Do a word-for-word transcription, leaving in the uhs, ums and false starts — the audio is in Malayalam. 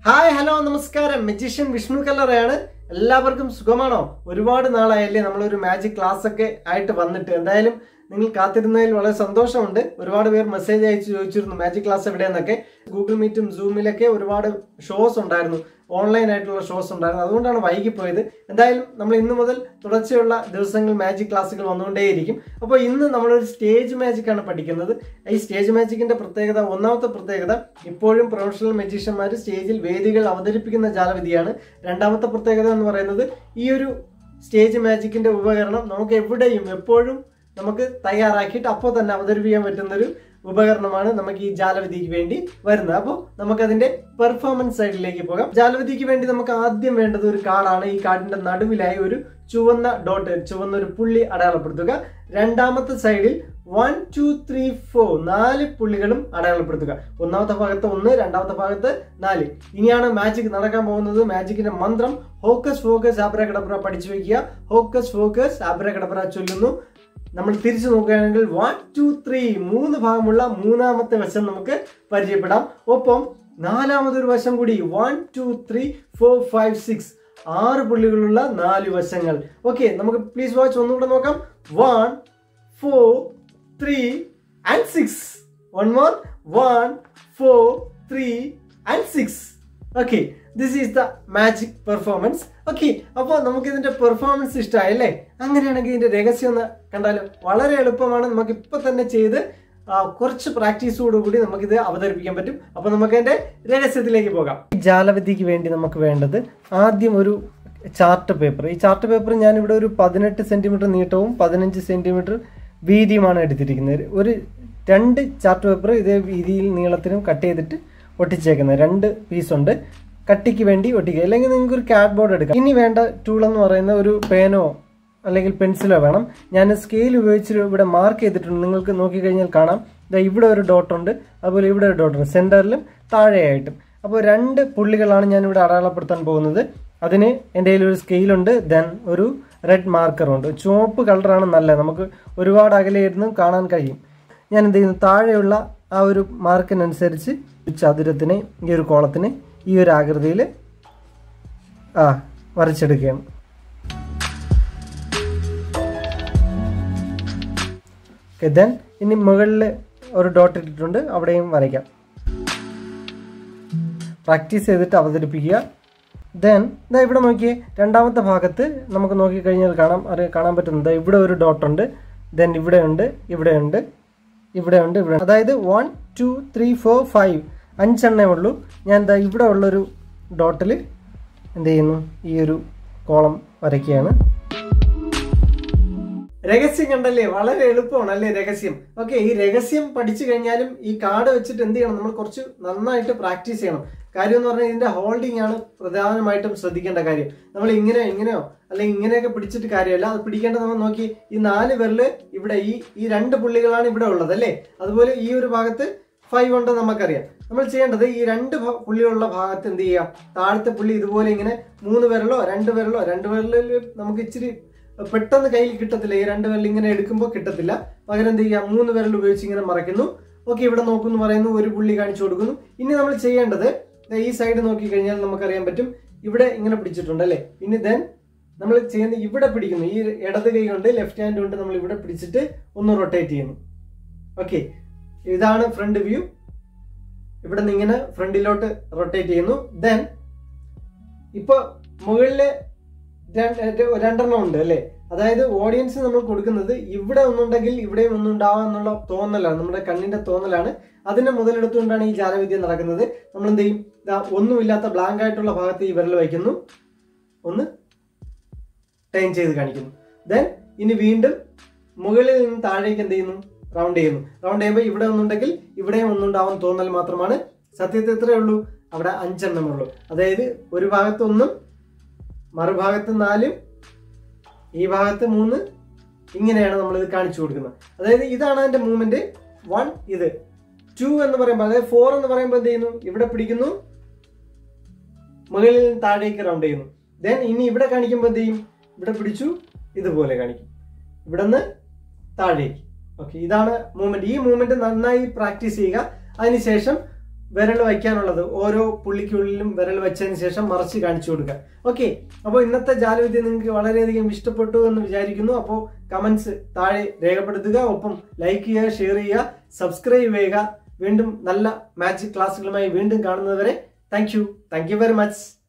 Hi, hello, namaskaram. Magician Vishnu Kallara. എല്ലാവർക്കും സുഖമാണോ? ഒരുപാട് നാളായല്ലേ നമ്മൾ ഒരു മാജിക് ക്ലാസ് ഒക്കെ ആയിട്ട് വന്നിട്ട്. എന്തായാലും നിങ്ങൾ കാത്തിരുന്നതിൽ വളരെ സന്തോഷമുണ്ട്. ഒരുപാട് പേർ മെസ്സേജ് അയച്ചു ചോദിച്ചിരുന്നു മാജിക് ക്ലാസ് എവിടെയെന്നൊക്കെ. ഗൂഗിൾ മീറ്റും സൂമിലൊക്കെ ഒരുപാട് ഷോസ് ഉണ്ടായിരുന്നു, ഓൺലൈൻ ആയിട്ടുള്ള ഷോസ് ഉണ്ടായിരുന്നു. അതുകൊണ്ടാണ് വൈകിപ്പോയത്. എന്തായാലും നമ്മൾ ഇന്ന് മുതൽ തുടർച്ചയുള്ള ദിവസങ്ങൾ മാജിക് ക്ലാസ്സുകൾ വന്നുകൊണ്ടേയിരിക്കും. അപ്പോൾ ഇന്ന് നമ്മളൊരു സ്റ്റേജ് മാജിക് ആണ് പഠിക്കുന്നത്. ഈ സ്റ്റേജ് മാജിക്കിന്റെ പ്രത്യേകത, ഒന്നാമത്തെ പ്രത്യേകത, ഇപ്പോഴും പ്രൊഫഷണൽ മജീഷ്യന്മാർ സ്റ്റേജിൽ വേദികൾ അവതരിപ്പിക്കുന്ന ജാലവിധിയാണ്. രണ്ടാമത്തെ പ്രത്യേകത എന്ന് പറയുന്നത്, ഈ ഒരു സ്റ്റേജ് മാജിക്കിന്റെ ഉപകരണം നമുക്ക് എവിടെയും എപ്പോഴും നമുക്ക് തയ്യാറാക്കിയിട്ട് അപ്പോൾ തന്നെ അവതരിപ്പിക്കാൻ പറ്റുന്നൊരു ഉപകരണമാണ് നമുക്ക് ഈ ജാലവിധിക്ക് വേണ്ടി വരുന്നത്. അപ്പോൾ നമുക്കതിന്റെ പെർഫോമൻസ് സൈഡിലേക്ക് പോകാം. ജാലവിധിക്ക് വേണ്ടി നമുക്ക് ആദ്യം വേണ്ടത് ഒരു കാർഡാണ്. ഈ കാർഡിന്റെ നടുവിലായി ഒരു ചുവന്ന ഡോട്ട്, ചുവന്ന ഒരു പുള്ളി അടയാളപ്പെടുത്തുക. രണ്ടാമത്തെ സൈഡിൽ വൺ ടു ത്രീ ഫോർ നാല് പുള്ളികളും അടയാളപ്പെടുത്തുക. ഒന്നാമത്തെ ഭാഗത്ത് ഒന്ന്, രണ്ടാമത്തെ ഭാഗത്ത് നാല്. ഇനിയാണ് മാജിക് നടക്കാൻ പോകുന്നത്. മാജിക്കിന്റെ മന്ത്രം ഹോക്കസ് ഫോക്കസ് ആബ്രകഡബ്ര പഠിച്ചു വയ്ക്കുക. ഹോക്കസ് ഫോക്കസ് ആബ്രകഡബ്ര ചൊല്ലുന്നു. നമ്മൾ തിരിച്ചു നോക്കുകയാണെങ്കിൽ വൺ ടു ത്രീ മൂന്ന് ഭാഗമുള്ള മൂന്നാമത്തെ വശം നമുക്ക് പരിചയപ്പെടാം. ഒപ്പം നാലാമതൊരു വശം കൂടി one two three four five six ആറ് പുള്ളികളുള്ള നാല് വശങ്ങൾ. ഓക്കെ, നമുക്ക് പ്ലീസ് വാച്ച് ഒന്നുകൂടെ നോക്കാം. One four three and six. One more. One four three and six. Okay, this is the magic performance. Okay, അപ്പോൾ നമുക്ക് ഇതിന്റെ പെർഫോമൻസ് ഇഷ്ടമായല്ലേ? അങ്ങനെയാണെങ്കിൽ ഇതിന്റെ രഹസ്യം ഒന്ന് കണ്ടാലും വളരെ എളുപ്പമാണ്. നമുക്ക് ഇപ്പൊ തന്നെ ചെയ്ത് കുറച്ച് പ്രാക്ടീസോടുകൂടി നമുക്കിത് അവതരിപ്പിക്കാൻ പറ്റും. അപ്പൊ നമുക്ക് അതിന്റെ രഹസ്യത്തിലേക്ക് പോകാം. ഈ ജാലവിധിക്ക് വേണ്ടി നമുക്ക് വേണ്ടത് ആദ്യം ഒരു ചാർട്ട് പേപ്പർ. ഈ ചാർട്ട് പേപ്പർ ഞാൻ ഇവിടെ ഒരു പതിനെട്ട് സെന്റിമീറ്റർ നീട്ടവും പതിനഞ്ച് സെന്റിമീറ്റർ വീതിയുമാണ് എടുത്തിരിക്കുന്നത്. ഒരു രണ്ട് ചാർട്ട് പേപ്പർ ഇതേ വീതിയിൽ നീളത്തിനും കട്ട് ചെയ്തിട്ട് ഒട്ടിച്ചേക്കുന്നത് രണ്ട് പീസുണ്ട്. കട്ടിക്ക് വേണ്ടി ഒട്ടിക്കുക, അല്ലെങ്കിൽ നിങ്ങൾക്ക് ഒരു കാർഡ് ബോർഡ് എടുക്കാം. ഇനി വേണ്ട ടൂൾ എന്ന് പറയുന്ന ഒരു പേനോ അല്ലെങ്കിൽ പെൻസിലോ വേണം. ഞാൻ സ്കെയിൽ ഉപയോഗിച്ച് ഇവിടെ മാർക്ക് ചെയ്തിട്ടുണ്ട്. നിങ്ങൾക്ക് നോക്കിക്കഴിഞ്ഞാൽ കാണാം, ഇവിടെ ഒരു ഡോട്ട് ഉണ്ട്, അതുപോലെ ഇവിടെ ഒരു ഡോട്ട് ഉണ്ട്, സെന്ററിലും താഴെയായിട്ടും. അപ്പോൾ രണ്ട് പുള്ളികളാണ് ഞാൻ ഇവിടെ അടയാളപ്പെടുത്താൻ പോകുന്നത്. അതിന് എൻ്റെ കയ്യിൽ ഒരു സ്കെയിലുണ്ട്, ദെൻ ഒരു റെഡ് മാർക്കറുണ്ട്. ചുവപ്പ് കളറാണ് നല്ലത്, നമുക്ക് ഒരുപാട് അകലെ ഇരുന്ന് കാണാൻ കഴിയും. ഞാൻ എന്ത് ചെയ്യുന്നു, താഴെയുള്ള ആ ഒരു മാർക്കിനനുസരിച്ച് ചതുരത്തിനെ, ഈ ഒരു കോളത്തിന് ഈ ഒരു ആകൃതിയിൽ ആ വരച്ചെടുക്കുകയാണ്. ഓക്കെ, ദെൻ ഇനി മുകളിൽ ഒരു ഡോട്ട് ഇട്ടിട്ടുണ്ട്, അവിടെയും വരയ്ക്കാം. പ്രാക്ടീസ് ചെയ്തിട്ട് അവതരിപ്പിക്കുക. ദെൻ ഇതാ ഇവിടെ നോക്കിയേ, രണ്ടാമത്തെ ഭാഗത്ത് നമുക്ക് നോക്കിക്കഴിഞ്ഞാൽ കാണാം, അറിയാൻ കാണാൻ പറ്റുന്നത് ഇവിടെ ഒരു ഡോട്ടുണ്ട്, ദെൻ ഇവിടെ ഉണ്ട്, ഇവിടെ ഉണ്ട്, ഇവിടെ ഉണ്ട്, ഇവിടെ. അതായത് one two three four five അഞ്ചെണ്ണേ ഉള്ളൂ. ഞാൻ എന്താ ഇവിടെ ഉള്ളൊരു ഡോട്ടിൽ എന്ത് ചെയ്യുന്നു, ഈ ഒരു കോളം വരയ്ക്കുകയാണ്. രഹസ്യം കണ്ടല്ലേ? വളരെ എളുപ്പമാണ് അല്ലേ രഹസ്യം? ഓക്കെ, ഈ രഹസ്യം പഠിച്ചു കഴിഞ്ഞാലും ഈ കാർഡ് വെച്ചിട്ട് എന്ത് ചെയ്യണം, നമ്മൾ കുറച്ച് നന്നായിട്ട് പ്രാക്ടീസ് ചെയ്യണം. കാര്യം എന്ന് പറഞ്ഞാൽ ഇതിന്റെ ഹോൾഡിംഗ് ആണ് പ്രധാനമായിട്ടും ശ്രദ്ധിക്കേണ്ട കാര്യം. നമ്മൾ ഇങ്ങനെ ഇങ്ങനെയോ അല്ലെങ്കിൽ ഇങ്ങനെയൊക്കെ പിടിച്ചിട്ട് കാര്യമല്ല. അത് പിടിക്കേണ്ടത് നമ്മൾ നോക്കി, ഈ നാല് പേരില് ഇവിടെ ഈ ഈ രണ്ട് പുള്ളികളാണ് ഇവിടെ ഉള്ളത് അല്ലേ? അതുപോലെ ഈ ഒരു ഭാഗത്ത് ഫൈവ് ഉണ്ടെന്ന് നമുക്കറിയാം. നമ്മൾ ചെയ്യേണ്ടത് ഈ രണ്ട് പുള്ളിയുള്ള ഭാഗത്ത് എന്ത് ചെയ്യാം, താഴത്തെ പുള്ളി ഇതുപോലെ ഇങ്ങനെ മൂന്ന് പേരിലോ രണ്ട് പേരിലോ രണ്ട് പേരിൽ നമുക്ക് ഇച്ചിരി പെട്ടെന്ന് കയ്യിൽ കിട്ടത്തില്ല. ഈ രണ്ട് പേരിൽ ഇങ്ങനെ എടുക്കുമ്പോൾ കിട്ടത്തില്ല. പകരം എന്ത് ചെയ്യാം, മൂന്ന് പേരിൽ ഉപയോഗിച്ച് ഇങ്ങനെ മറയ്ക്കുന്നു. ഓക്കെ, ഇവിടെ നോക്കുന്നു പറയുന്നു, ഒരു പുള്ളി കാണിച്ചു കൊടുക്കുന്നു. ഇനി നമ്മൾ ചെയ്യേണ്ടത്, ഈ സൈഡ് നോക്കി കഴിഞ്ഞാൽ നമുക്കറിയാൻ പറ്റും, ഇവിടെ ഇങ്ങനെ പിടിച്ചിട്ടുണ്ട് അല്ലേ? ഇനി ദെൻ നമ്മൾ ചെയ്യുന്നത് ഇവിടെ പിടിക്കുന്നു. ഈ ഇടത് കൈ കൊണ്ട്, ലെഫ്റ്റ് ഹാൻഡ് കൊണ്ട് നമ്മൾ ഇവിടെ പിടിച്ചിട്ട് ഒന്ന് റൊട്ടേറ്റ് ചെയ്യുന്നു. ഓക്കെ, ഇതാണ് ഫ്രണ്ട് വ്യൂ. ഇവിടെ നിന്ന് ഇങ്ങനെ ഫ്രണ്ടിലോട്ട് റൊട്ടേറ്റ് ചെയ്യുന്നു. ദെൻ ഇപ്പൊ മുകളില് രണ്ടെണ്ണം ഉണ്ട് അല്ലേ? അതായത് ഓഡിയൻസ് നമ്മൾ കൊടുക്കുന്നത് ഇവിടെ ഒന്നുണ്ടെങ്കിൽ ഇവിടെയും ഒന്നുണ്ടാവാം എന്നുള്ള തോന്നലാണ്, നമ്മുടെ കണ്ണിന്റെ തോന്നലാണ്. അതിനെ മുതലെടുത്തുകൊണ്ടാണ് ഈ ജാലവിദ്യ നടക്കുന്നത്. നമ്മൾ എന്ത് ചെയ്യും, ഒന്നുമില്ലാത്ത ബ്ലാങ്ക് ആയിട്ടുള്ള ഭാഗത്ത് ഈ വിരൽ വയ്ക്കുന്നു, ഒന്ന് ടൈം ചെയ്ത് കാണിക്കുന്നു. ദെൻ ഇനി വീണ്ടും മുകളിൽ നിന്ന് താഴേക്ക് എന്ത് ചെയ്യുന്നു, റൗണ്ട് ചെയ്യുന്നു. റൗണ്ട് ചെയ്യുമ്പോൾ ഇവിടെ ഒന്നുണ്ടെങ്കിൽ ഇവിടെയും ഒന്നുണ്ടാവാൻ തോന്നൽ മാത്രമാണ്. സത്യത്തിൽ എത്രയേ ഉള്ളൂ, അവിടെ അഞ്ചെണ്ണം ഉള്ളൂ. അതായത് ഒരു ഭാഗത്ത് ഒന്നും, മറുഭാഗത്ത് നാലും, ഈ ഭാഗത്ത് മൂന്ന്. ഇങ്ങനെയാണ് നമ്മൾ ഇത് കാണിച്ചു കൊടുക്കുന്നത്. അതായത് ഇതാണ് അതിന്റെ മൂവ്മെന്റ്. വൺ, ഇത് ടു എന്ന് പറയുമ്പോൾ, അതായത് ഫോർ എന്ന് പറയുമ്പോൾ എന്ത് ചെയ്യുന്നു, ഇവിടെ പിടിക്കുന്നു, മുകളിൽ നിന്ന് താഴേക്ക് റൗണ്ട് ചെയ്യുന്നു. ദെൻ ഇനി ഇവിടെ കാണിക്കുമ്പോൾ എന്ത് ചെയ്യും, ഇവിടെ പിടിച്ചു ഇതുപോലെ കാണിക്കും, ഇവിടെ നിന്ന് താഴേക്ക്. ഓക്കെ, ഇതാണ് മൂവ്മെന്റ്. ഈ മൂവ്മെന്റ് നന്നായി പ്രാക്ടീസ് ചെയ്യുക. അതിനുശേഷം വിരൽ വയ്ക്കാനുള്ളത്. ഓരോ പുള്ളിക്കുള്ളിലും വിരൽ വെച്ചതിന് ശേഷം മറച്ച് കാണിച്ചു കൊടുക്കുക. ഓക്കെ, അപ്പോൾ ഇന്നത്തെ ജാലവിദ്യ നിങ്ങൾക്ക് വളരെയധികം ഇഷ്ടപ്പെട്ടു എന്ന് വിചാരിക്കുന്നു. അപ്പോൾ കമന്റ്സ് താഴെ രേഖപ്പെടുത്തുക, ഒപ്പം ലൈക്ക് ചെയ്യുക, ഷെയർ ചെയ്യുക, സബ്സ്ക്രൈബ് ചെയ്യുക. വീണ്ടും നല്ല മാജിക് ക്ലാസ്സുകളുമായി വീണ്ടും കാണുന്നതുവരെ thank you thank you very much.